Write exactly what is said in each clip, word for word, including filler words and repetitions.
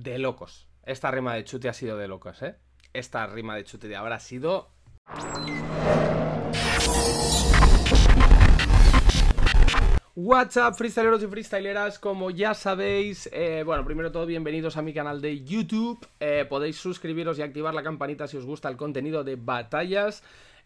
de locos. Esta rima de Chuti ha sido de locos, ¿eh? Esta rima de Chuti de ahora ha sido... What's up, freestyleros y freestyleras, como ya sabéis, eh, bueno, primero de todo, bienvenidos a mi canal de YouTube. eh, Podéis suscribiros y activar la campanita si os gusta el contenido de batallas,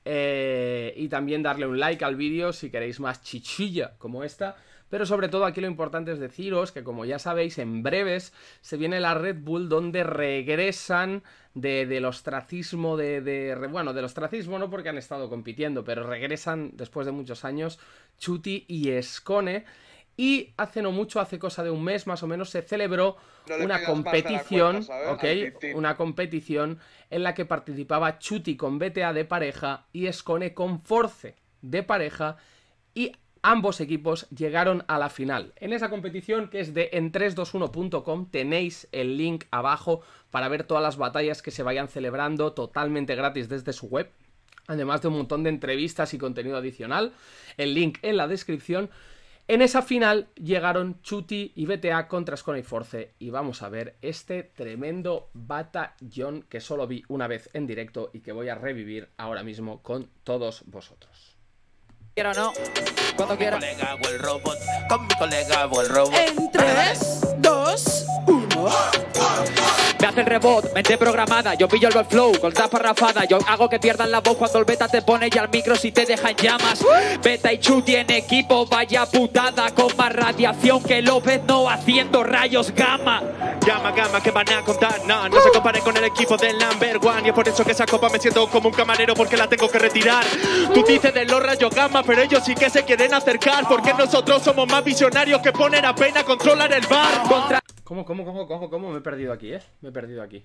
eh, y también darle un like al vídeo si queréis más chichilla como esta. Pero sobre todo aquí lo importante es deciros que, como ya sabéis, en breves se viene la Red Bull, donde regresan de, del ostracismo, de, de, bueno, del ostracismo no porque han estado compitiendo, pero regresan después de muchos años Chuti y Skone. Y hace no mucho, hace cosa de un mes más o menos, se celebró no una competición, cuenta, ¿ok? Una competición en la que participaba Chuti con B T A de pareja y Skone con Force de pareja, y ambos equipos llegaron a la final. En esa competición, que es de en tres dos uno punto com, tenéis el link abajo para ver todas las batallas que se vayan celebrando totalmente gratis desde su web, además de un montón de entrevistas y contenido adicional. El link en la descripción. En esa final llegaron Chuti y B T A contra Skone y Force, y vamos a ver este tremendo batallón que solo vi una vez en directo y que voy a revivir ahora mismo con todos vosotros. Quiero no, cuando quiera. Con mi colega hago el robot, con mi colega hago el robot. En tres, dos, uno. Me hace el rebot, mente programada. Yo pillo el flow con tapa rafada. Yo hago que pierdan la voz cuando el beta te pone ya al micro si te deja en llamas. Beta y Chuti en equipo, vaya putada, con más radiación que López no haciendo rayos gamma. Llama, gama, que van a contar, no, no se comparen con el equipo del number one. Y es por eso que esa copa me siento como un camarero, porque la tengo que retirar. Tú dices de los rayos gamma, pero ellos sí que se quieren acercar, porque nosotros somos más visionarios que poner a pena controlar el bar. Contra... ¿Cómo, cómo, cómo, cómo, cómo? Me he perdido aquí, ¿eh? Me he perdido aquí.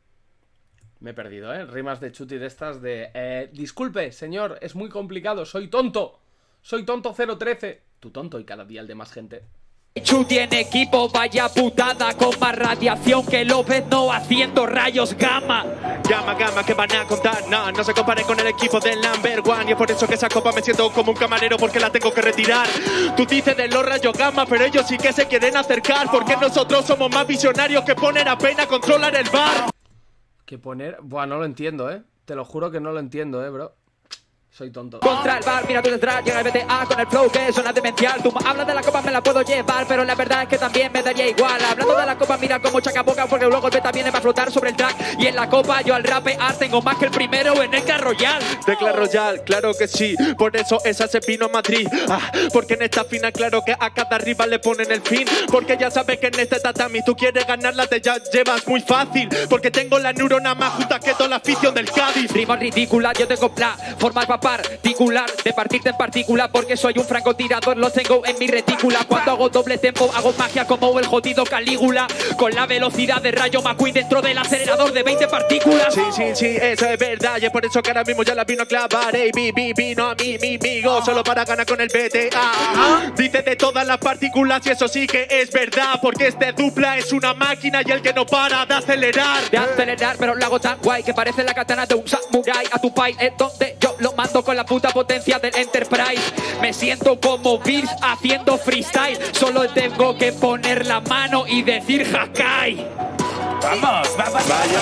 Me he perdido, ¿eh? Rimas de Chuti de estas de... Eh, disculpe, señor, es muy complicado, soy tonto. Soy tonto cero trece. Tú tonto y cada día el de más gente. Chuti en equipo, vaya putada, con más radiación que López no haciendo rayos gamma. Llama, gama, que van a contar, no, no se comparen con el equipo del number one. Y es por eso que esa copa me siento como un camarero, porque la tengo que retirar. Tú dices de los rayos gamma, pero ellos sí que se quieren acercar, porque nosotros somos más visionarios que poner a pena controlar el bar. Que poner... Buah, no lo entiendo, ¿eh? Te lo juro que no lo entiendo, ¿eh, bro? Soy tonto. Contra el bar, mira tú detrás, llega el B T A con el flow que suena demencial. Tú hablas de la copa, me la puedo llevar, pero la verdad es que también me daría igual. Hablando de la copa, mira como chacapoca, porque luego el beta viene para flotar sobre el track. Y en la copa yo al rapear tengo más que el primero en el Clash Royale. De Clash Royale, claro que sí, por eso esa se vino a Madrid. Ah, porque en esta final claro que a cada rival le ponen el fin. Porque ya sabes que en este tatami tú quieres ganarla, te ya llevas muy fácil. Porque tengo la neurona más justa que toda la afición del Cádiz. Rimas ridículas, yo tengo la forma para particular, de partirte en partícula, porque soy un francotirador, lo tengo en mi retícula. Cuando hago doble tempo, hago magia como el jodido Calígula, con la velocidad de Rayo McQueen dentro del acelerador de veinte partículas. Sí, sí, sí, eso es verdad, y es por eso que ahora mismo ya la vino a clavar. Ey, vi, vi, vino a mí, mi amigo, solo para ganar con el B T A. Dice de todas las partículas, y eso sí que es verdad, porque este dupla es una máquina y el que no para de acelerar. De acelerar, pero lo hago tan guay que parece la katana de un samurai. A tu país es donde yo lo mando con la puta potencia del Enterprise. Me siento como Bills haciendo freestyle. Solo tengo que poner la mano y decir Hakai. Vamos, vamos, vaya.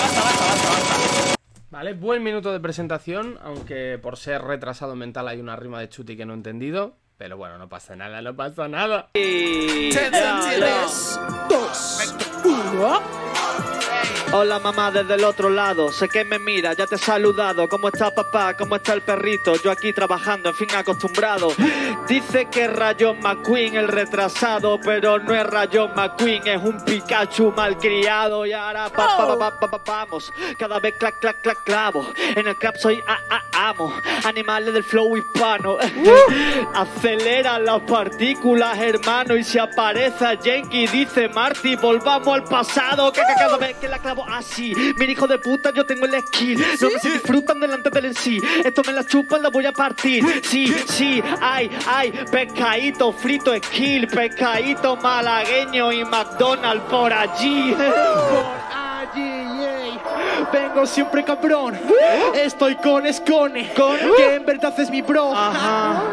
Vale, buen minuto de presentación, aunque por ser retrasado mental hay una rima de Chuti que no he entendido. Pero bueno, no pasa nada, no pasa nada. tres, dos, uno. Hola mamá desde el otro lado, sé que me mira, ya te he saludado. ¿Cómo está papá? ¿Cómo está el perrito? Yo aquí trabajando, en fin acostumbrado. Dice que es Rayo McQueen el retrasado, pero no es Rayo McQueen, es un Pikachu malcriado. Y ahora pa, pa, pa, pa, pa, vamos, cada vez clac, clac, clac, clavo. En el crap soy a, a, amo, animales del flow hispano. Acelera las partículas, hermano, y si aparece a Yankee, dice Marty, volvamos al pasado. Que cada vez que la clavo así, mira hijo de puta, yo tengo el skill. No me se disfrutan delante del en sí. Esto me la chupan, la voy a partir. Sí, sí, ay, ay, pescadito frito skill, pescadito malagueño y McDonald's por allí. Por allí, yay. Vengo siempre cabrón. Estoy con Skone, con que en verdad es mi bro. Ajá.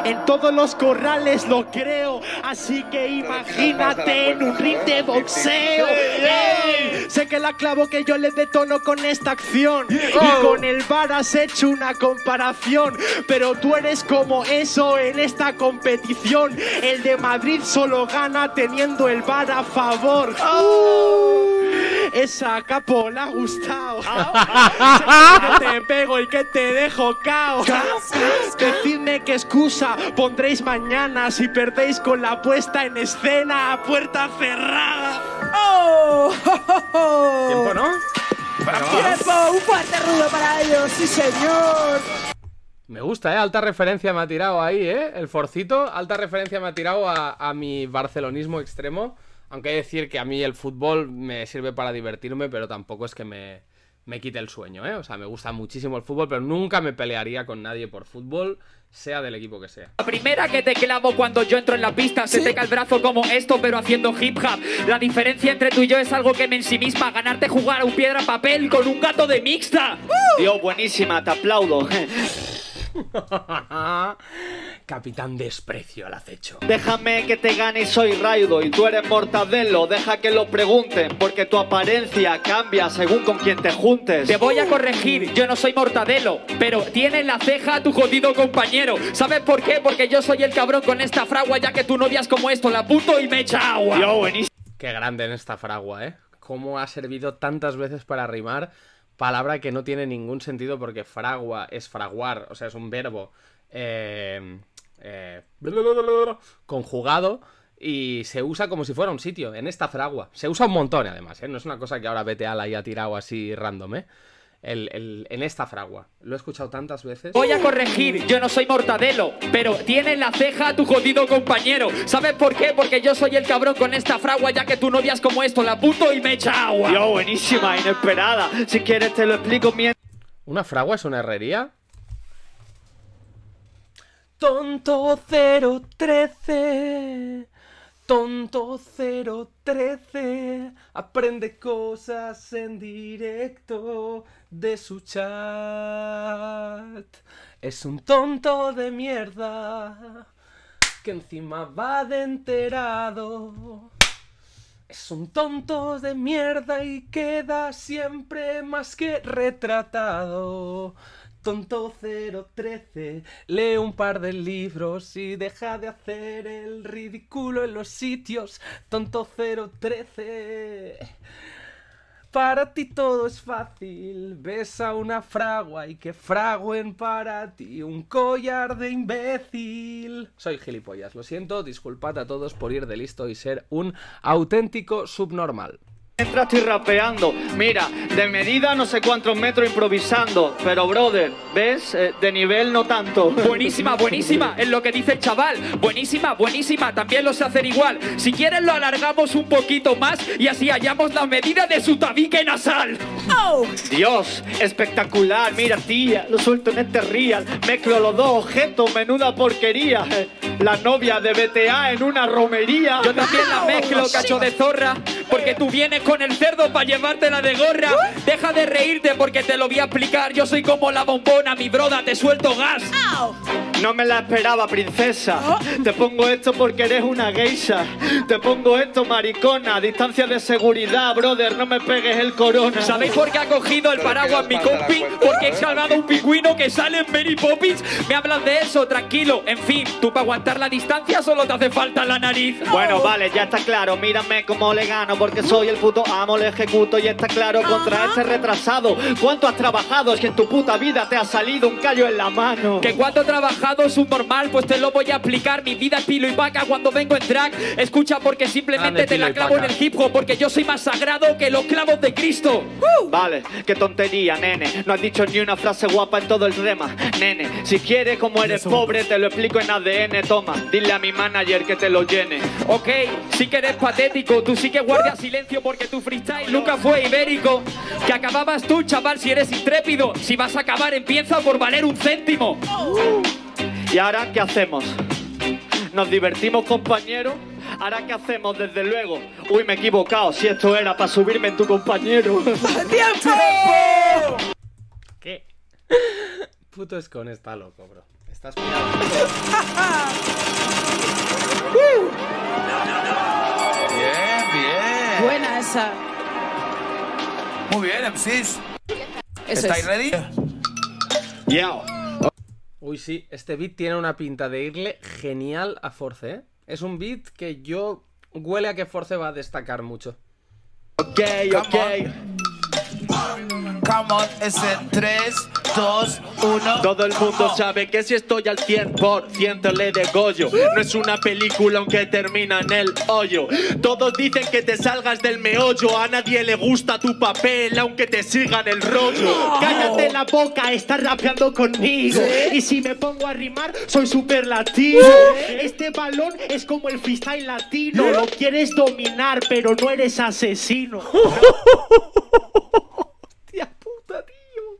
En todos los corrales lo creo, así que imagínate en un ring de boxeo. ¡Ey! Sé que la clavo que yo le detono con esta acción y con el V A R has hecho una comparación, pero tú eres como eso en esta competición. El de Madrid solo gana teniendo el V A R a favor. ¡Oh! Esa capo le ha gustado. ¡Oh! Que te pego y que te dejo cao. Decidme qué excusa pondréis mañana si perdéis con la puesta en escena a puerta cerrada. ¡Oh! Tiempo, ¿no? ¡Tiempo! ¡Un fuerte rudo para ellos! ¡Sí, señor! Me gusta, ¿eh? Alta referencia me ha tirado ahí, ¿eh? El forcito, alta referencia me ha tirado a, a mi barcelonismo extremo. Aunque hay que decir que a mí el fútbol me sirve para divertirme, pero tampoco es que me, me quite el sueño, ¿eh? O sea, me gusta muchísimo el fútbol, pero nunca me pelearía con nadie por fútbol, sea del equipo que sea. La primera que te clavo cuando yo entro en la pista, se te cae el brazo como esto, pero haciendo hip hop. La diferencia entre tú y yo es algo que me ensimisma, ganarte jugar a un piedra papel con un gato de mixta. Dios, buenísima, te aplaudo. Capitán Desprecio al acecho. Déjame que te gane y soy Raido y tú eres Mortadelo. Deja que lo pregunten porque tu apariencia cambia según con quien te juntes. Te voy a corregir, yo no soy Mortadelo, pero tiene la ceja tu jodido compañero. ¿Sabes por qué? Porque yo soy el cabrón con esta fragua, ya que tú no odias como esto, la apunto y me echa agua. Yo, buenísimo. Qué grande en esta fragua, ¿eh? Cómo ha servido tantas veces para rimar. Palabra que no tiene ningún sentido porque fragua es fraguar, o sea, es un verbo eh, eh, conjugado y se usa como si fuera un sitio, en esta fragua. Se usa un montón además, ¿eh? No es una cosa que ahora B T A la haya tirado así random, ¿eh? El, el, en esta fragua. Lo he escuchado tantas veces. Voy a corregir, yo no soy Mortadelo, pero tiene la ceja tu jodido compañero. ¿Sabes por qué? Porque yo soy el cabrón con esta fragua, ya que tú no odias como esto, la apunto y me echa agua. Yo, buenísima, inesperada. Si quieres te lo explico mientras. ¿Una fragua es una herrería? Tonto cero trece, tonto cero trece, aprende cosas en directo de su chat. Es un tonto de mierda que encima va de enterado. Es un tonto de mierda y queda siempre más que retratado. Tonto cero trece, lee un par de libros y deja de hacer el ridículo en los sitios. Tonto cero trece, para ti todo es fácil. Ves a una fragua y que fraguen para ti un collar de imbécil. Soy gilipollas, lo siento, disculpad a todos por ir de listo y ser un auténtico subnormal. Mientras estoy rapeando, mira, de medida no sé cuántos metros improvisando, pero brother, ¿ves? Eh, de nivel no tanto. Buenísima, buenísima, es lo que dice el chaval. Buenísima, buenísima, también lo sé hacer igual. Si quieres lo alargamos un poquito más y así hallamos la medida de su tabique nasal. ¡Oh! Dios, espectacular, mira tía, lo suelto en este real. Mezclo los dos objetos, menuda porquería. La novia de B T A en una romería. Yo también la mezclo, cacho de zorra, porque tú vienes con el cerdo para llevártela de gorra. Deja de reírte porque te lo voy a explicar. Yo soy como la bombona, mi broda, te suelto gas. No me la esperaba, princesa. Te pongo esto porque eres una geisha. Te pongo esto, maricona. Distancia de seguridad, brother, no me pegues el corona. ¿Sabéis por qué ha cogido el paraguas mi compi? Porque he salvado un pingüino que sale en Mary Poppins. Me hablas de eso, tranquilo. En fin, tú para aguantar la distancia solo te hace falta la nariz. Bueno, vale, ya está claro. Mírame cómo le gano porque soy el puto amo, le ejecuto y está claro contra este retrasado. ¿Cuánto has trabajado? Es que en tu puta vida te ha salido un callo en la mano. ¿Que cuánto he trabajado es un normal? Pues te lo voy a explicar. Mi vida es pilo y vaca cuando vengo en drag. Escucha porque simplemente te la clavo en el hip hop, porque yo soy más sagrado que los clavos de Cristo. Uh. Vale, qué tontería, nene. No has dicho ni una frase guapa en todo el rema. Nene, si quieres como eres pobre te lo explico en A D N. Toma, dile a mi manager que te lo llene. Ok, sí que eres patético. Tú sí que guardas silencio porque tu freestyle nunca fue ibérico. Que acababas tú, chaval, si eres intrépido. Si vas a acabar, empieza por valer un céntimo. Uh. ¿Y ahora qué hacemos? ¿Nos divertimos, compañero? ¿Ahora qué hacemos, desde luego? Uy, me he equivocado. Si esto era para subirme en tu compañero. ¡Tiempo! ¿Qué? Puto Escon está loco, bro. Está Estás mirando. Bien, bien. Buena esa. Muy bien, M Cs. Eso ¿Estáis es. ready? Yeah. Uy, sí, este beat tiene una pinta de irle genial a Force, ¿eh? Es un beat que yo... huele a que Force va a destacar mucho. Ok, ok. Come on, es en tres, dos, uno. Todo el mundo sabe que si estoy al cien por ciento le degollo. No es una película aunque termina en el hoyo. Todos dicen que te salgas del meollo. A nadie le gusta tu papel aunque te sigan el rollo. Cállate la boca, estás rapeando conmigo. Y si me pongo a rimar, soy superlativo. Este balón es como el freestyle latino. Lo quieres dominar, pero no eres asesino. ¡Hostia puta, tío!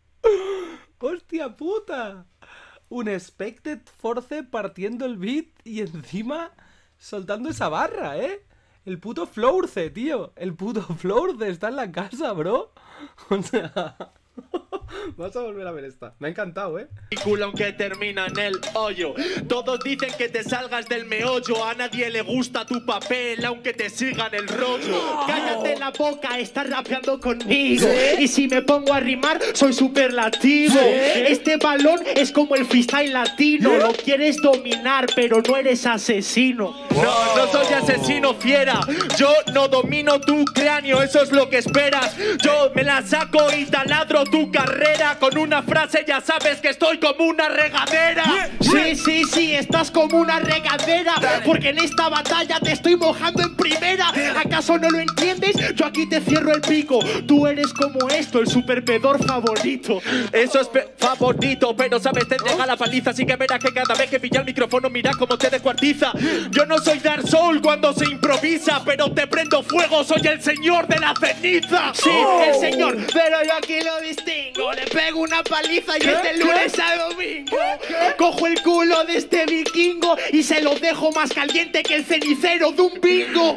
¡Hostia puta! Un expected Force partiendo el beat y encima soltando esa barra, ¿eh? El puto Flource, tío. El puto Flource está en la casa, bro. O sea... Vas a volver a ver esta. Me ha encantado, ¿eh? Película aunque termina en el hoyo. Todos dicen que te salgas del meollo. A nadie le gusta tu papel aunque te sigan el rollo. Cállate la boca, estás rapeando conmigo. Y si me pongo a rimar, soy superlativo. Este balón es como el freestyle latino. Lo quieres dominar, pero no eres asesino. No, no soy asesino fiera. Yo no domino tu cráneo, eso es lo que esperas. Yo me la saco y taladro tu carrera. Con una frase ya sabes que estoy como una regadera. Sí, sí, sí, estás como una regadera. Porque en esta batalla te estoy mojando en primera. ¿Acaso no lo entiendes? Yo aquí te cierro el pico. Tú eres como esto, el superpedor favorito. Eso es favorito, pero sabes, te llega la paliza. Así que verás que cada vez que pilla el micrófono, mira cómo te descuartiza. Yo no soy Dark Soul cuando se improvisa, pero te prendo fuego, soy el señor de la ceniza. Sí, el señor, pero yo aquí lo distingo. Le pego una paliza y es de lunes a domingo. Cojo el culo de este vikingo y se lo dejo más caliente que el cenicero de un bingo.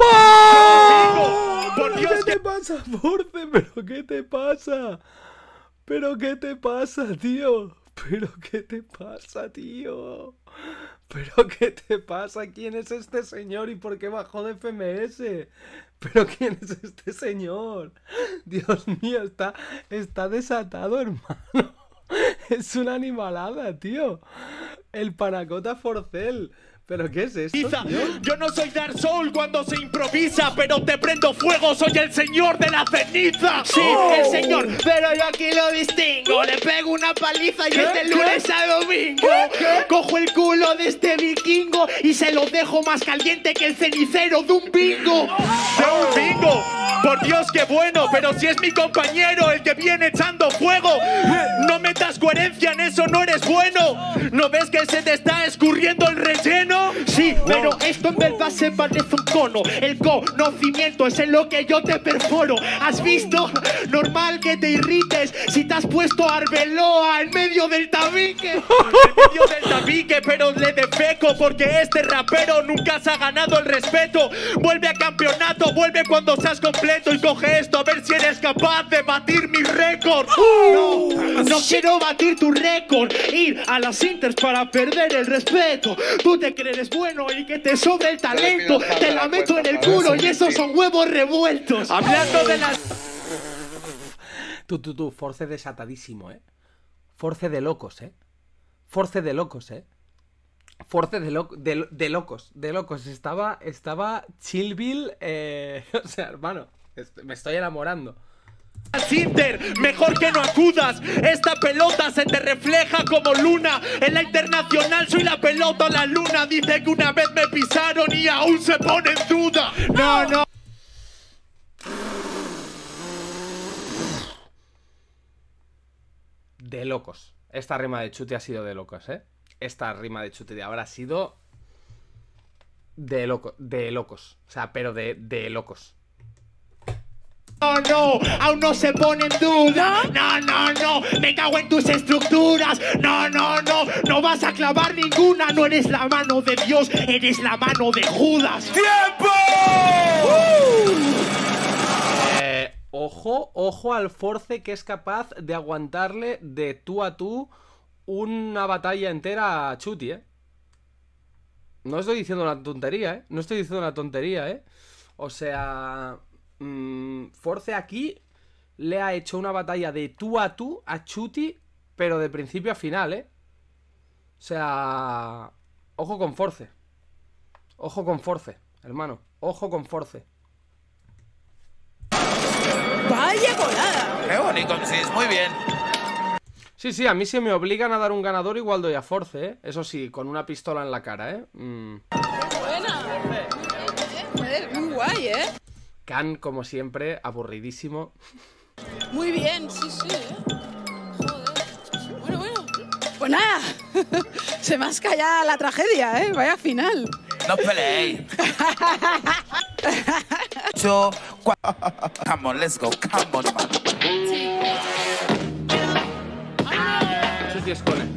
Por Dios, ¿Qué te pasa, Force? ¿Pero qué te pasa? ¿Pero qué te pasa, tío? ¿Pero qué te pasa, tío? ¿Pero qué te pasa? ¿Quién es este señor y por qué bajó de F M S? ¿Pero quién es este señor? Dios mío, está, está desatado, hermano. Es una animalada, tío. El Panacota Forcel. ¿Pero qué es esto, tío? yo no soy Dark Soul cuando se improvisa, pero te prendo fuego, soy el señor de la ceniza. Sí, el señor, pero yo aquí lo distingo. Le pego una paliza y es de lunes a domingo. Cojo el culo de este vikingo y se lo dejo más caliente que el cenicero de un bingo. ¡De un bingo! Por Dios, qué bueno, pero si es mi compañero el que viene echando fuego. No metas coherencia en eso, no eres bueno. ¿No ves que se te está escurriendo el relleno? Sí, pero esto en verdad se parece un cono. El conocimiento es en lo que yo te perforo. ¿Has visto? Normal que te irrites si te has puesto Arbeloa en medio del tabique. En medio del tabique, pero le defeco porque este rapero nunca se ha ganado el respeto. Vuelve a campeonato, vuelve cuando seas completo y coge esto a ver si eres capaz de batir mi récord. No, no quiero batir tu récord. Ir a las Inters para perder el respeto. Tú te crees bueno y que te sobra el talento. Te la meto en el culo y esos son huevos revueltos. Hablando de las... Tú, tú, tú, Force desatadísimo, ¿eh? Force de locos, ¿eh? Force de locos, ¿eh? Force de, lo de, de locos, de locos. Estaba, estaba Chillbill, eh... o sea, hermano, me estoy enamorando. Inter, mejor que no acudas. Esta pelota se te refleja como luna. En la internacional soy la pelota o la luna. Dice que una vez me pisaron y aún se pone en duda. No, no. De locos. Esta rima de chute ha sido de locos, ¿eh? Esta rima de chute de ahora ha sido de locos, de locos. O sea, pero de, de locos. No, no, aún no se pone en duda. No, no, no, me cago en tus estructuras. No, no, no, no vas a clavar ninguna. No eres la mano de Dios, eres la mano de Judas. ¡Tiempo! Eh, ojo, ojo al Force que es capaz de aguantarle de tú a tú una batalla entera a Chuti, ¿eh? No estoy diciendo una tontería, ¿eh? No estoy diciendo una tontería, ¿eh? O sea... Mmm, Force aquí le ha hecho una batalla de tú a tú a Chuti, pero de principio a final, ¿eh? O sea... Ojo con Force. Ojo con Force, hermano. Ojo con Force. ¡Vaya colada! Qué bonito, sí, muy bien. Sí, sí, a mí si me obligan a dar un ganador igual doy a Force, ¿eh? Eso sí, con una pistola en la cara, ¿eh? Mm. Buena. Joder, muy guay, ¿eh? Khan, como siempre, aburridísimo. Muy bien, sí, sí, ¿eh? Joder. Bueno, bueno. Pues nada, se me ha callado la tragedia, ¿eh? Vaya final. No os peleéis. Yo... Come on, let's go. Come on, man. Chuti Escone.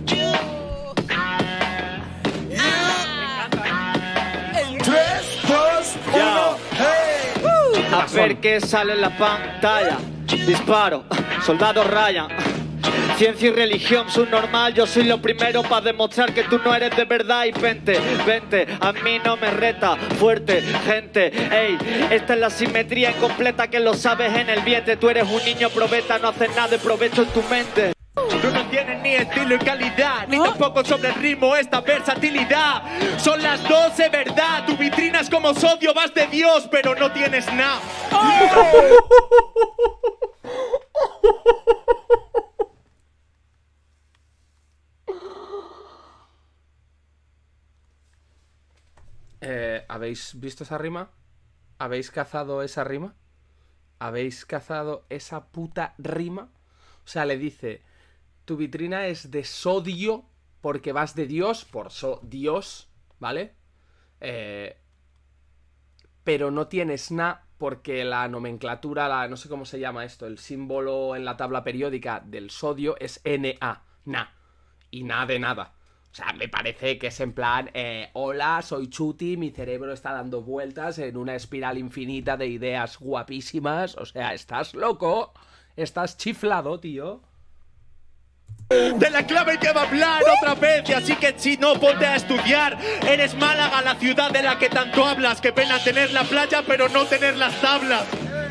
Tres, dos, Ya. uno, hey. A ver qué sale en la pantalla. Disparo, soldado Ryan. Ciencia y religión, subnormal. Yo soy lo primero para demostrar que tú no eres de verdad. Y vente, vente, a mí no me reta. Fuerte, gente, ey. Esta es la simetría incompleta que lo sabes en el vientre. Tú eres un niño probeta, no haces nada de provecho en tu mente. Tú no tienes ni estilo y calidad, ni ¿No? tampoco sobre el ritmo esta versatilidad. Son las doce, ¿verdad? Tu vitrina es como sodio, vas de Dios, pero no tienes nada. Eh, ¿habéis visto esa rima? ¿Habéis cazado esa rima? ¿Habéis cazado esa puta rima? O sea, le dice, tu vitrina es de sodio porque vas de Dios, por so Dios, ¿vale? Eh, pero no tienes na porque la nomenclatura, la, no sé cómo se llama esto, el símbolo en la tabla periódica del sodio es Na, na, y na de nada. O sea, me parece que es en plan, eh, hola, soy Chuti, mi cerebro está dando vueltas en una espiral infinita de ideas guapísimas. O sea, estás loco, estás chiflado, tío. De la clave que va a hablar otra vez, y así que si no, ponte a estudiar. Eres Málaga, la ciudad de la que tanto hablas. Qué pena tener la playa, pero no tener las tablas.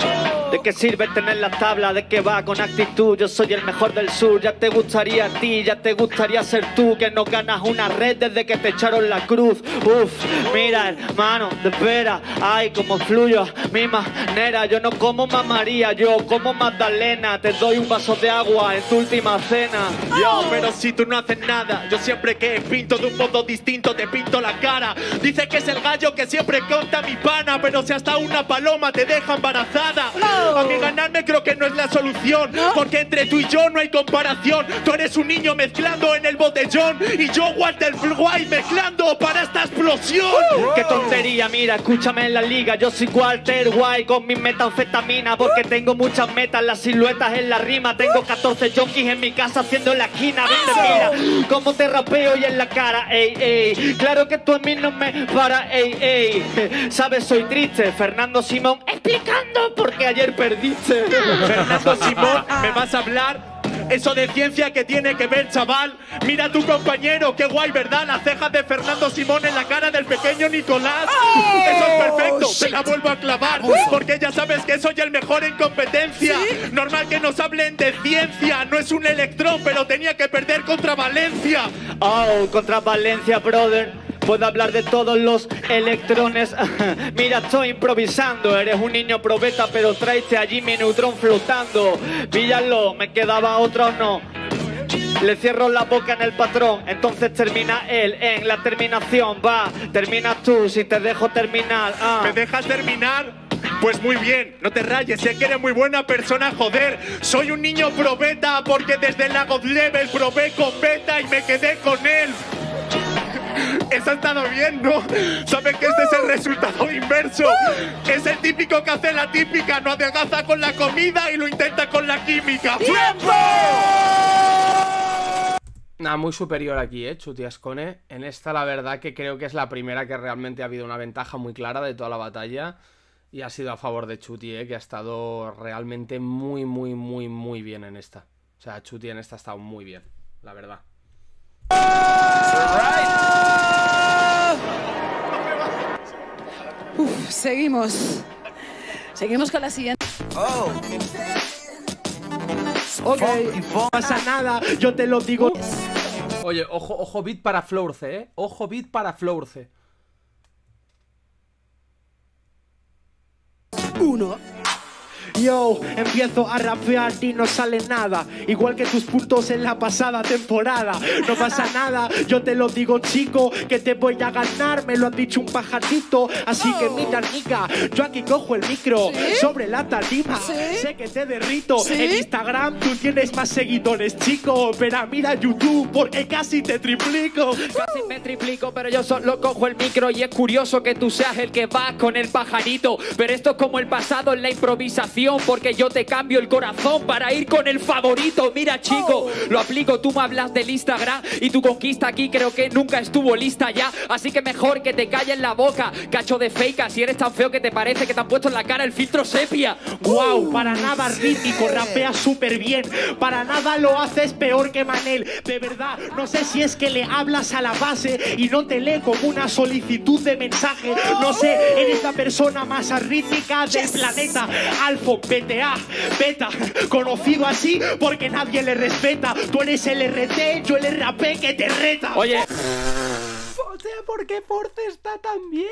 ¿De qué sirve tener la tabla? ¿De qué va con actitud? Yo soy el mejor del sur. Ya te gustaría a ti, ya te gustaría ser tú, que no ganas una red desde que te echaron la cruz. Uf, mira, hermano, de veras, ay, como fluyo a mi manera. Yo no como más María, yo como Magdalena. Te doy un vaso de agua en tu última cena. Yo, pero si tú no haces nada, yo siempre que pinto de un modo distinto te pinto la cara. Dice que es el gallo que siempre conta mi pana, pero si hasta una paloma te deja embarazada. A mí ganarme creo que no es la solución, porque entre tú y yo no hay comparación. Tú eres un niño mezclando en el botellón y yo Walter White mezclando para esta explosión. Qué tontería, mira, escúchame en la liga. Yo soy Walter White con mi metanfetamina, porque tengo muchas metas, las siluetas en la rima. Tengo catorce junkies en mi casa haciendo en la esquina. Vente, mira cómo te rapeo y en la cara, ey, ey. Claro que tú a mí no me para, ey, ey. Sabes, soy triste, Fernando Simón explicando por qué ayer perdiste. Fernando Simón, ¿me vas a hablar? Eso de ciencia que tiene que ver, chaval. Mira a tu compañero, qué guay, ¿verdad? Las cejas de Fernando Simón en la cara del pequeño Nicolás. ¡Oh! Eso es perfecto, ¡Shit! te la vuelvo a clavar, porque ya sabes que soy el mejor en competencia. ¿Sí? Normal que nos hablen de ciencia. No es un electrón, pero tenía que perder contra Valencia. Oh, contra Valencia, brother. Puedo hablar de todos los electrones. Mira, estoy improvisando. Eres un niño probeta, pero traiste allí mi neutrón flotando. Píllalo, ¿me quedaba otro o no? Le cierro la boca en el patrón, entonces termina él en la terminación. Va, terminas tú si te dejo terminar. Ah. ¿Me dejas terminar? Pues muy bien, no te rayes, sé que eres muy buena persona, joder. Soy un niño probeta porque desde la God Level probé con beta y me quedé con él. Eso ha estado bien, ¿no? Sabes que este es el resultado inverso. Es el típico que hace la típica, no adelgaza con la comida y lo intenta con la química. ¡Tiempo! Nada, muy superior aquí, eh, Chuti Ascone. En esta la verdad que creo que es la primera que realmente ha habido una ventaja muy clara de toda la batalla. Y ha sido a favor de Chuti, eh, que ha estado realmente muy, muy, muy, muy bien en esta. O sea, Chuti en esta ha estado muy bien, la verdad. Uf, seguimos. Seguimos con la siguiente. Oh. Ok. No pasa nada, yo te lo digo. Oye, ojo, ojo beat para Flource, ¿eh? Ojo beat para Flource. Uno. Yo empiezo a rapear y no sale nada, igual que tus puntos en la pasada temporada. No pasa nada, yo te lo digo, chico, que te voy a ganar, me lo ha dicho un pajarito. Así que mira, nica, yo aquí cojo el micro. ¿Sí? Sobre la tarima, ¿Sí? sé que te derrito. ¿Sí? En Instagram tú tienes más seguidores, chico, pero mira YouTube porque casi te triplico. Casi me triplico, pero yo solo cojo el micro. Y es curioso que tú seas el que va con el pajarito, pero esto es como el pasado en la improvisación, porque yo te cambio el corazón para ir con el favorito. Mira, chico, lo aplico. Tú me hablas del Instagram y tu conquista aquí creo que nunca estuvo lista ya. Así que mejor que te calles la boca, cacho de fake. Si eres tan feo que te parece que te han puesto en la cara el filtro sepia. Wow, para nada rítmico, rapea súper bien. Para nada lo haces peor que Manel. De verdad, no sé si es que le hablas a la base y no te lee como una solicitud de mensaje. No sé, eres la persona más arrítmica del planeta. Alfo, B T A, beta, conocido así porque nadie le respeta. Tú eres el R T, yo el R A P que te reta. Oye, O sea, ¿por qué Force está tan bien?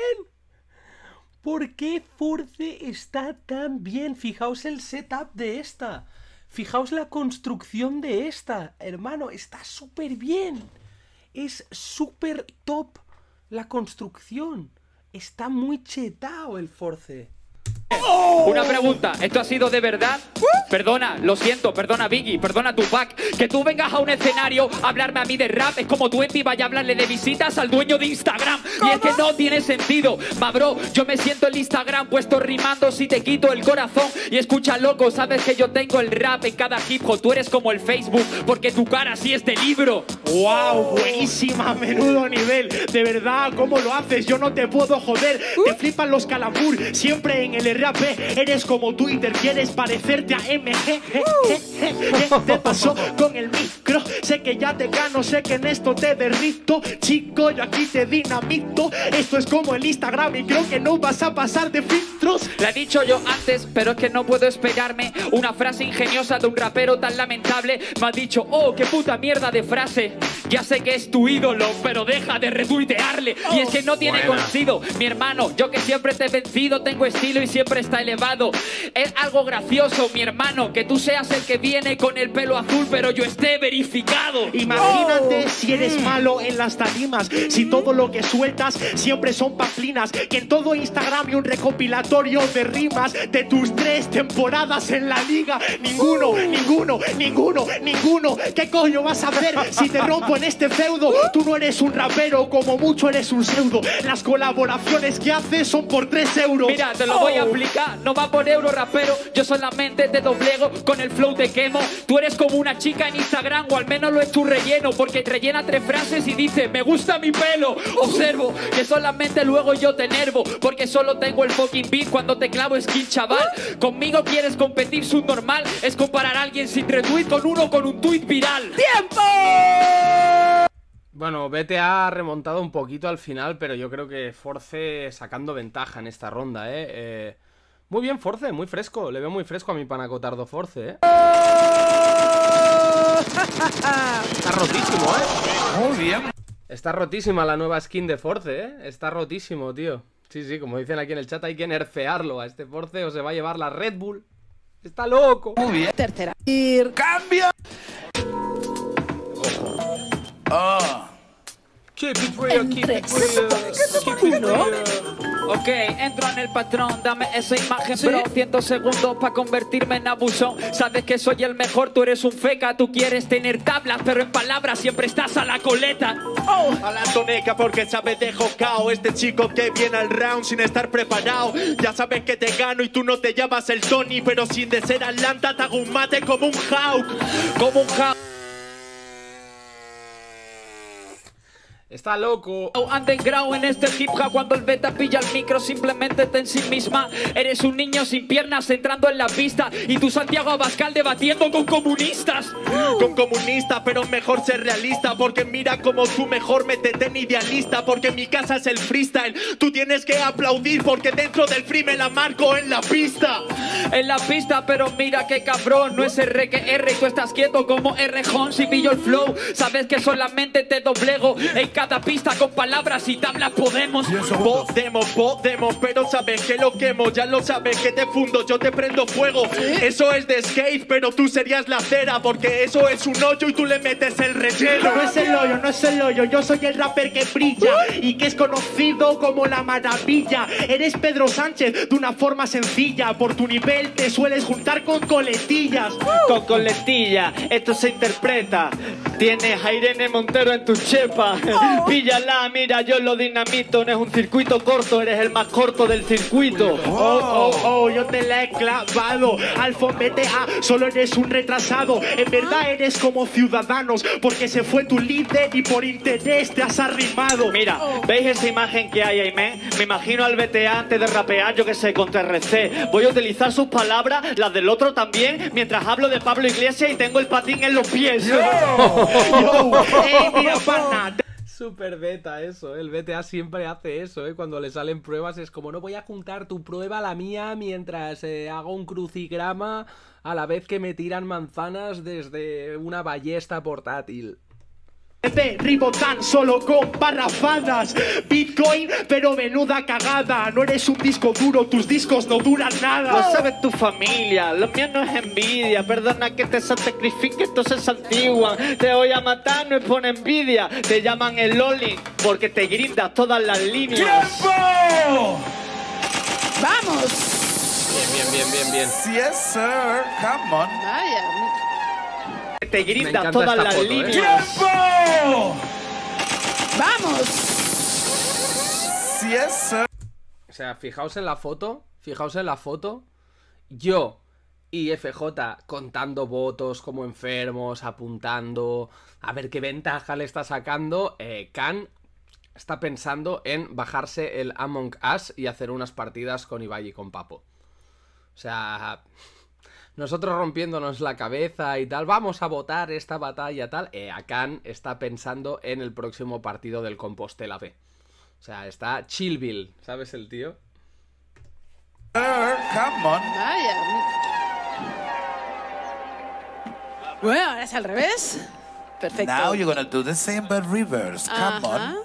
¿Por qué Force está tan bien? Fijaos el setup de esta. Fijaos la construcción de esta. Hermano, está súper bien. Es súper top la construcción. Está muy chetao el Force. una pregunta, ¿esto ha sido de verdad? Perdona, lo siento, perdona Biggie, perdona Tupac. Que tú vengas a un escenario a hablarme a mí de rap es como Twenty vaya a hablarle de visitas al dueño de Instagram. Y es que no tiene sentido. Ma bro, yo me siento el Instagram puesto rimando si te quito el corazón. Y escucha loco, sabes que yo tengo el rap en cada hip hop. Tú eres como el Facebook, porque tu cara sí es de libro. Wow, buenísima, menudo nivel. De verdad, ¿cómo lo haces? Yo no te puedo joder. Te flipan los calambur, siempre en el R A P. Eres como Twitter, quieres parecerte a M G. ¿Qué te pasó con el micro? Sé que ya te gano, sé que en esto te derrito. Chico, yo aquí te dinamito. Esto es como el Instagram y creo que no vas a pasar de filtros. La he dicho yo antes, pero es que no puedo esperarme una frase ingeniosa de un rapero tan lamentable. Me ha dicho, oh, qué puta mierda de frase. Ya sé que es tu ídolo, pero deja de retuitearle. Y es que no tiene contenido, mi hermano. Yo que siempre te he vencido, tengo estilo y siempre está elevado. Es algo gracioso, mi hermano, que tú seas el que viene con el pelo azul, pero yo esté verificado. Imagínate si eres malo en las tarimas, si todo lo que sueltas siempre son pamplinas, que en todo Instagram y un recopilatorio de rimas de tus tres temporadas en la liga. Ninguno, ninguno, ninguno, ninguno. ¿Qué coño vas a hacer si te rompo en este feudo? Tú no eres un rapero, como mucho eres un pseudo. Las colaboraciones que haces son por tres euros. Mira, te lo voy a aplicar, no va por euro rapero. Yo solamente te doblego, con el flow te quemo. Tú eres como una chica en Instagram, o al menos lo es tu relleno, porque rellena tres frases y dice, me gusta mi pelo. Observo que solamente luego yo te enervo, porque solo tengo el fucking beat cuando te clavo skin, chaval. Conmigo quieres competir, subnormal es comparar a alguien sin retweet con uno con un tweet viral. ¡Tiempo! Bueno, B T A ha remontado un poquito al final, pero yo creo que Force sacando ventaja en esta ronda, ¿eh? eh muy bien, Force, muy fresco. Le veo muy fresco a mi panacotardo Force, ¿eh? Está rotísimo, ¿eh? Muy bien. Está rotísima la nueva skin de Force, ¿eh? Está rotísimo, tío. Sí, sí, como dicen aquí en el chat, hay que nerfearlo a este Force o se va a llevar la Red Bull. ¡Está loco! Muy bien. Tercera. Ir. ¡Cambio! Oh. Keep it real, keep it real, keep it real. Ok, entro en el patrón, dame esa imagen, ¿Sí? bro. Cien segundos para convertirme en abusón. Sabes que soy el mejor, tú eres un feca. Tú quieres tener tablas, pero en palabras siempre estás a la coleta. Oh. A la toneca porque sabes de jocao. Este chico que viene al round sin estar preparado. Ya sabes que te gano y tú no te llamas el Tony, pero sin de ser Atlanta te hago un mate como un Hawk. Como un ja... Está loco. Underground en este hip hop, cuando el beta pilla el micro simplemente te en sí misma. Eres un niño sin piernas entrando en la pista y tú Santiago Abascal debatiendo con comunistas. Con comunistas, pero mejor ser realista, porque mira como tú mejor métete en idealista, porque mi casa es el freestyle. Tú tienes que aplaudir porque dentro del free me la marco en la pista. En la pista, pero mira qué cabrón, no es R que R y tú estás quieto como R-Hon. Si pillo el flow, sabes que solamente te doblego en cada pista con palabras y tablas podemos. Podemos, podemos, pero sabes que lo quemo. Ya lo sabes que te fundo, yo te prendo fuego. Eso es de skate, pero tú serías la cera, porque eso es un hoyo y tú le metes el relleno. No es el hoyo, no es el hoyo, yo soy el rapper que brilla y que es conocido como la maravilla. Eres Pedro Sánchez de una forma sencilla, por tu nivel te sueles juntar con coletillas. Con coletilla, esto se interpreta. Tienes a Irene Montero en tu chepa. Píllala, mira, yo lo dinamito. No es un circuito corto, eres el más corto del circuito. Oh, oh, oh, yo te la he clavado. Alfon B T A, solo eres un retrasado. En verdad eres como Ciudadanos, porque se fue tu líder y por interés te has arrimado. Mira, ¿veis esa imagen que hay ahí, men? Me imagino al B T A antes de rapear, yo que sé, contra R C. Voy a utilizar sus palabras, las del otro también, mientras hablo de Pablo Iglesias y tengo el patín en los pies. Yo, ey, mira, pana. Super beta eso, ¿eh? El B T A siempre hace eso, ¿eh? Cuando le salen pruebas es como no voy a juntar tu prueba a la mía mientras eh, hago un crucigrama a la vez que me tiran manzanas desde una ballesta portátil. Ribo tan solo con parrafadas. Bitcoin, pero menuda cagada. No eres un disco duro, tus discos no duran nada. Lo sabe tu familia, lo mío no es envidia. Perdona que te sacrifique, estos se santiguan. Te voy a matar, no es por envidia. Te llaman el Loli porque te grindas todas las líneas. ¡Tiempo! ¡Vamos! Bien, bien, bien, bien, bien. Yes, sir. Come on. Vaya. Te Me grindas encanta todas esta las foto, ¿eh? líneas. ¡Tiempo! ¡Vamos! Yes, sir. O sea, fijaos en la foto, fijaos en la foto. Yo y F J contando votos como enfermos, apuntando a ver qué ventaja le está sacando. Eh, Khan está pensando en bajarse el Among Us y hacer unas partidas con Ibai y con Papo. O sea, nosotros rompiéndonos la cabeza y tal, vamos a votar esta batalla tal. Eh, Khan está pensando en el próximo partido del Compostela B. O sea, está Chillville, ¿sabes el tío? Sir, come on. Vaya. Bueno, ahora es al revés. Perfecto. Now you're gonna do the same but reverse. Come Ajá.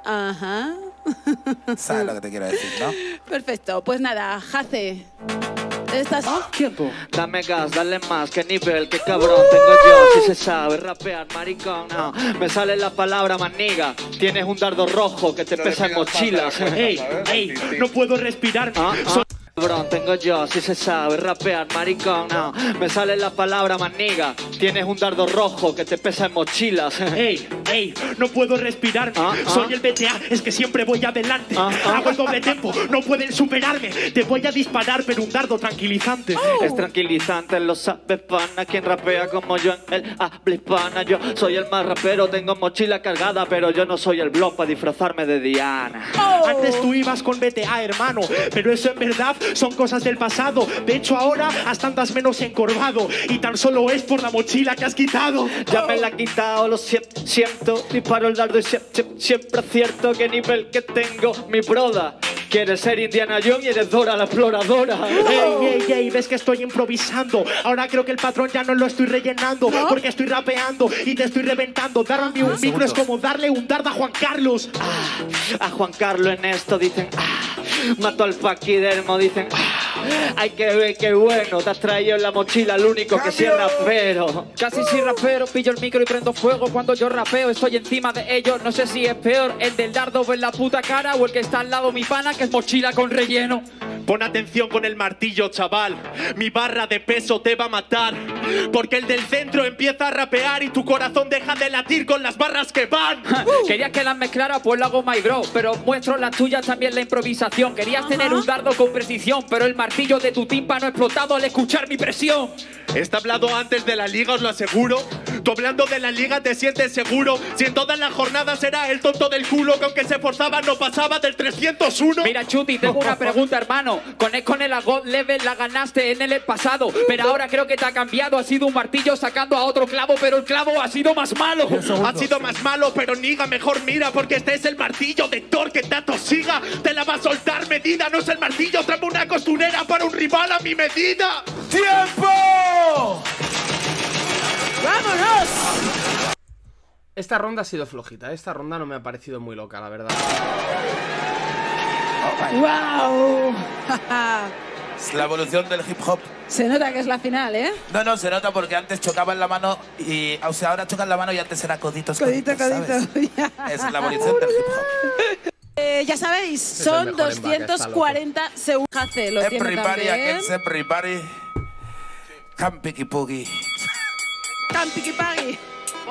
Ajá. on. ¿Sabes lo que te quiero decir, no? Perfecto. Pues nada, Jace. Estás... Tiempo. Dame gas, dale más, qué nivel, qué cabrón tengo yo. Si se sabe rapear, maricón, no. Me sale la palabra maniga. Tienes un dardo rojo que te pesa en mochilas. Ey, ey, no puedo respirar. Ah, ah. Cabrón tengo yo, si se sabe rapear, maricón, no. Me sale la palabra maniga. Tienes un dardo rojo que te pesa en mochilas. Ey, ey, no puedo respirar. Ah, ah. Soy el B T A, es que siempre voy adelante. Ah, ah. Hago el doble tempo, no pueden superarme. Te voy a disparar, pero un dardo tranquilizante. Es tranquilizante, lo sabes, pana. Quien rapea como yo en el habla hispana. Yo soy el más rapero, tengo mochila cargada, pero yo no soy el blog para disfrazarme de Diana. Antes tú ibas con B T A, hermano, pero eso en verdad son cosas del pasado. De hecho ahora hasta andas menos encorvado y tan solo es por la mochila que has quitado. Ya me la he quitado, lo siento, siento. Disparo el dardo y siempre, siempre acierto. Qué nivel que tengo, mi broda. Quieres ser Indiana Jones y eres Dora la exploradora. Ey, ey, ey, ves que estoy improvisando. Ahora creo que el patrón ya no lo estoy rellenando, porque estoy rapeando y te estoy reventando. Darme un micro es como darle un dardo a Juan Carlos. Ah, a Juan Carlos en esto dicen ah, mató al paquidermo, dicen ah, ay que ve qué bueno, te has traído en la mochila el único que sí es rapero. Casi soy rapero, pillo el micro y prendo fuego cuando yo rapeo. Estoy encima de ellos, no sé si es peor el del dardo en la puta cara o el que está al lado mi pana que es mochila con relleno. Pon atención con el martillo, chaval. Mi barra de peso te va a matar. Porque el del centro empieza a rapear y tu corazón deja de latir con las barras que van. Querías que las mezclara, pues lo hago my bro. Pero muestro las tuyas también la improvisación. Querías Ajá. tener un dardo con precisión, pero el martillo de tu tímpano ha explotado al escuchar mi presión. Está hablado antes de la liga, os lo aseguro. Tú hablando de la liga te sientes seguro. Si en todas las jornadas era el tonto del culo que aunque se forzaba no pasaba del trescientos uno. Mira, Chuti, tengo una pregunta, hermano. Con el, con el God Level la ganaste en el pasado, pero ahora creo que te ha cambiado. Ha sido un martillo sacando a otro clavo, pero el clavo ha sido más malo. Ha sido más malo, pero niga, mejor mira, porque este es el martillo de Thor que te atosiga. Te la va a soltar medida, no es el martillo. Tráeme una costurera para un rival a mi medida. ¡Tiempo! ¡Vámonos! Esta ronda ha sido flojita, esta ronda no me ha parecido muy loca, la verdad. ¡Wow! Es la evolución del hip hop. Se nota que es la final, ¿eh? No, no, se nota porque antes chocaban la mano y... O sea, ahora chocan la mano y antes era coditos, Codito, coditos, codito. ¿sabes? Es la evolución del hip hop. Eh, ya sabéis, son doscientos cuarenta segundos. Jace, lo tiene Everybody también. against everybody. Campiki Puggy. Campiki Pagui.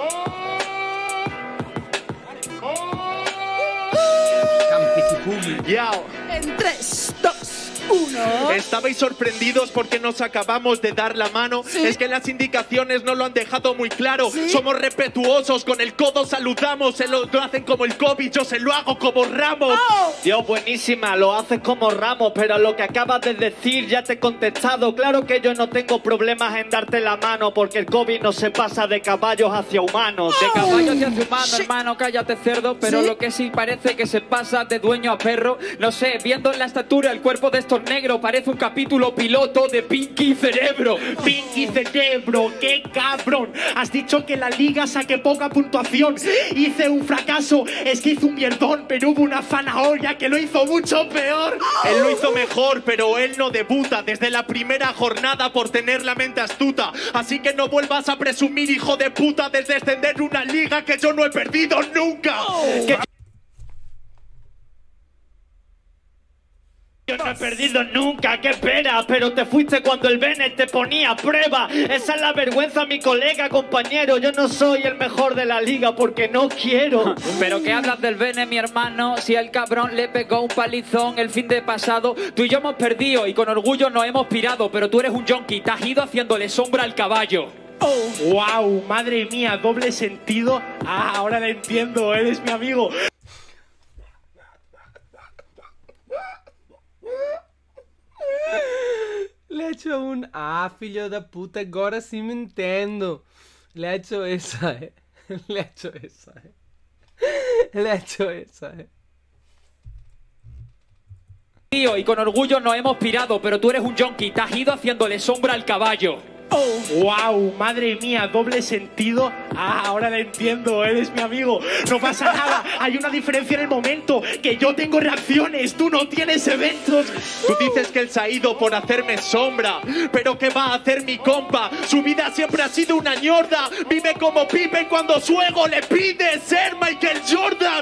Yao. En tres, dos, uno. ¿Estabais sorprendidos porque nos acabamos de dar la mano? ¿Sí? Es que las indicaciones no lo han dejado muy claro. ¿Sí? Somos respetuosos, con el codo saludamos. Se lo, lo hacen como el COVID, yo se lo hago como Ramos. ¡Oh! Dios, buenísima, lo haces como Ramos, pero a lo que acabas de decir ya te he contestado. Claro que yo no tengo problemas en darte la mano, porque el COVID no se pasa de caballos hacia humanos. De De caballo hacia humano, Sí. hermano, cállate cerdo. Pero ¿Sí? lo que sí parece que se pasa de dueño a perro. No sé, viendo la estatura el cuerpo de estos negros, parece un capítulo piloto de Pinky Cerebro. Pinky Cerebro, qué cabrón. Has dicho que la liga saque poca puntuación. Hice un fracaso, es que hice un mierdón, pero hubo una zanahoria que lo hizo mucho peor. Él lo hizo mejor, pero él no debuta desde la primera jornada por tener la mente astuta. Así que no vuelvas a presumir, hijo de puta, de descender una liga que yo no he perdido nunca. Que Yo no he perdido nunca, qué pena, pero te fuiste cuando el Bennett te ponía a prueba. Esa es la vergüenza, mi colega, compañero. Yo no soy el mejor de la liga porque no quiero. Pero que hablas del Bene, mi hermano, si el cabrón le pegó un palizón el fin de pasado. Tú y yo hemos perdido y con orgullo nos hemos pirado, pero tú eres un yonki, te has ido haciéndole sombra al caballo. Wow, madre mía, doble sentido. Ah, ahora la entiendo, eres mi amigo. Le ha hecho un... Ah, filho da puta, agora sim me entendo. Le ha hecho esa, eh. Le ha hecho esa, eh. Le ha hecho esa, eh. Tío, y con orgullo nos hemos pirado, pero tú eres un yonki, te has ido haciéndole sombra al caballo. Wow, madre mía, doble sentido. Ah, ahora la entiendo, eres mi amigo. No pasa nada, hay una diferencia en el momento. Que yo tengo reacciones, tú no tienes eventos. Tú dices que él se ha ido por hacerme sombra, pero ¿qué va a hacer mi compa? Su vida siempre ha sido una ñorda. Vive como Pippen cuando su ego le pide ser Michael Jordan.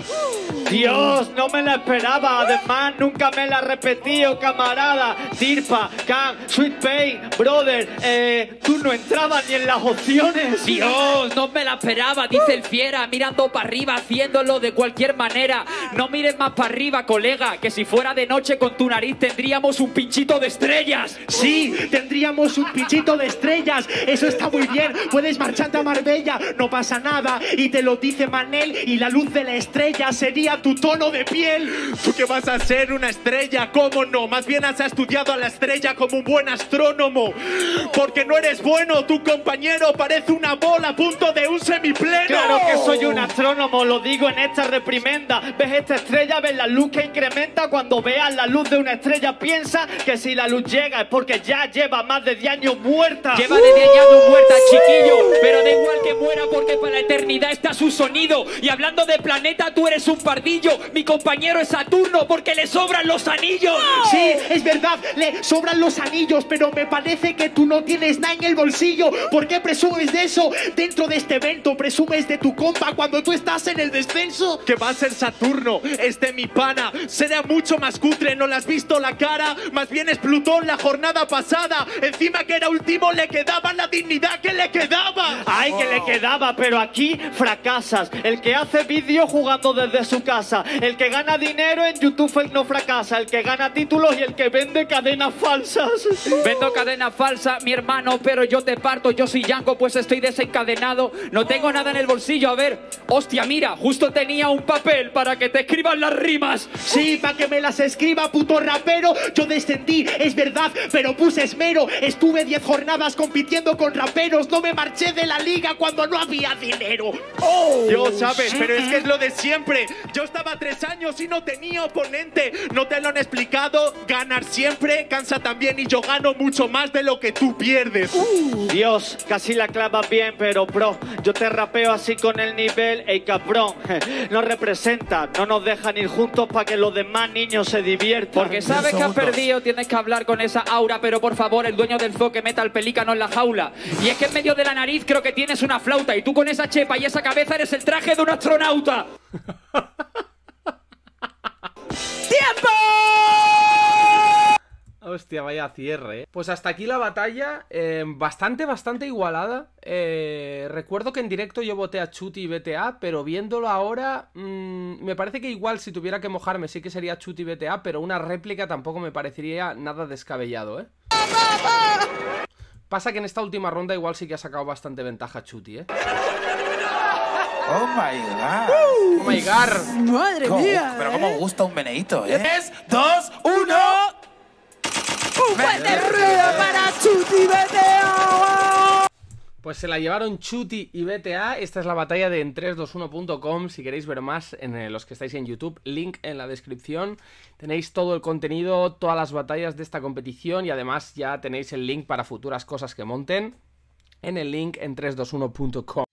Dios, no me la esperaba. Además, nunca me la he repetido, camarada. Dirpa, Cam, Sweet Pain, brother, eh... tú no entrabas ni en las opciones. Dios, no me la esperaba, dice el fiera, mirando para arriba, haciéndolo de cualquier manera. No mires más para arriba, colega, que si fuera de noche con tu nariz tendríamos un pinchito de estrellas. Sí, tendríamos un pinchito de estrellas. Eso está muy bien, puedes marcharte a Marbella, no pasa nada. Y te lo dice Manel, y la luz de la estrella sería tu tono de piel. ¿Tú qué vas a ser una estrella? ¿Cómo no? Más bien has estudiado a la estrella como un buen astrónomo. Porque no eres bueno, tu compañero parece una bola a punto de un semipleno. Claro que soy un astrónomo, lo digo en esta reprimenda. ¿Ves esta estrella? ¿Ves la luz que incrementa? Cuando veas la luz de una estrella, piensa que si la luz llega es porque ya lleva más de diez años muerta. Lleva de diez años muerta, chiquillo, pero da igual que muera porque para la eternidad está su sonido. Y hablando de planeta, tú eres un pardillo. Mi compañero es Saturno porque le sobran los anillos. Sí, es verdad, le sobran los anillos, pero me parece que tú no tienes nada en el bolsillo. ¿Por qué presumes de eso? Dentro de este evento presumes de tu compa cuando tú estás en el descenso. Que va a ser Saturno, es de mi pana. Será mucho más cutre, ¿no le has visto la cara? Más bien es Plutón la jornada pasada. Encima que era último le quedaba la dignidad que le quedaba. Ay, que le quedaba, pero aquí fracasas. El que hace vídeos jugando desde su casa, el que gana dinero en YouTube él no fracasa, el que gana títulos y el que vende cadenas falsas. Vendo cadenas falsas, mi hermano, pero pero yo te parto. Yo soy Yanko, pues estoy desencadenado. No tengo nada en el bolsillo, a ver. Hostia, mira, justo tenía un papel para que te escriban las rimas. Sí, pa' que me las escriba, puto rapero. Yo descendí, es verdad, pero puse esmero. Estuve diez jornadas compitiendo con raperos. No me marché de la liga cuando no había dinero. Oh, Dios, sabes, pero es que es lo de siempre. Yo estaba tres años y no tenía oponente. No te lo han explicado. Ganar siempre cansa también y yo gano mucho más de lo que tú pierdes. Uh. Dios, casi la clavas bien, pero bro, yo te rapeo así con el nivel, ey cabrón. Nos representa, no nos dejan ir juntos para que los demás niños se diviertan. Porque sabes que has perdido, tienes que hablar con esa aura, pero por favor, el dueño del zoo que meta al pelícano en la jaula. Y es que en medio de la nariz creo que tienes una flauta y tú con esa chepa y esa cabeza eres el traje de un astronauta. ¡Tiempo! Hostia, vaya cierre, ¿eh? Pues hasta aquí la batalla, eh, bastante, bastante igualada. Eh, recuerdo que en directo yo voté a Chuti y B T A, pero viéndolo ahora, mmm, me parece que igual si tuviera que mojarme sí que sería Chuti y B T A, pero una réplica tampoco me parecería nada descabellado, ¿eh? Pasa que en esta última ronda igual sí que ha sacado bastante ventaja Chuti, ¿eh? Oh my god. Oh my god. Madre ¿Cómo? mía. Pero ¿eh? cómo gusta un meneíto, ¿eh? tres, dos, uno. ¡Un fuerte ruido para Chuti B T A! Pues se la llevaron Chuti y B T A. Esta es la batalla de en tres dos uno punto com. Si queréis ver más, en eh, los que estáis en YouTube, link en la descripción. Tenéis todo el contenido, todas las batallas de esta competición y además ya tenéis el link para futuras cosas que monten en el link en tres dos uno punto com.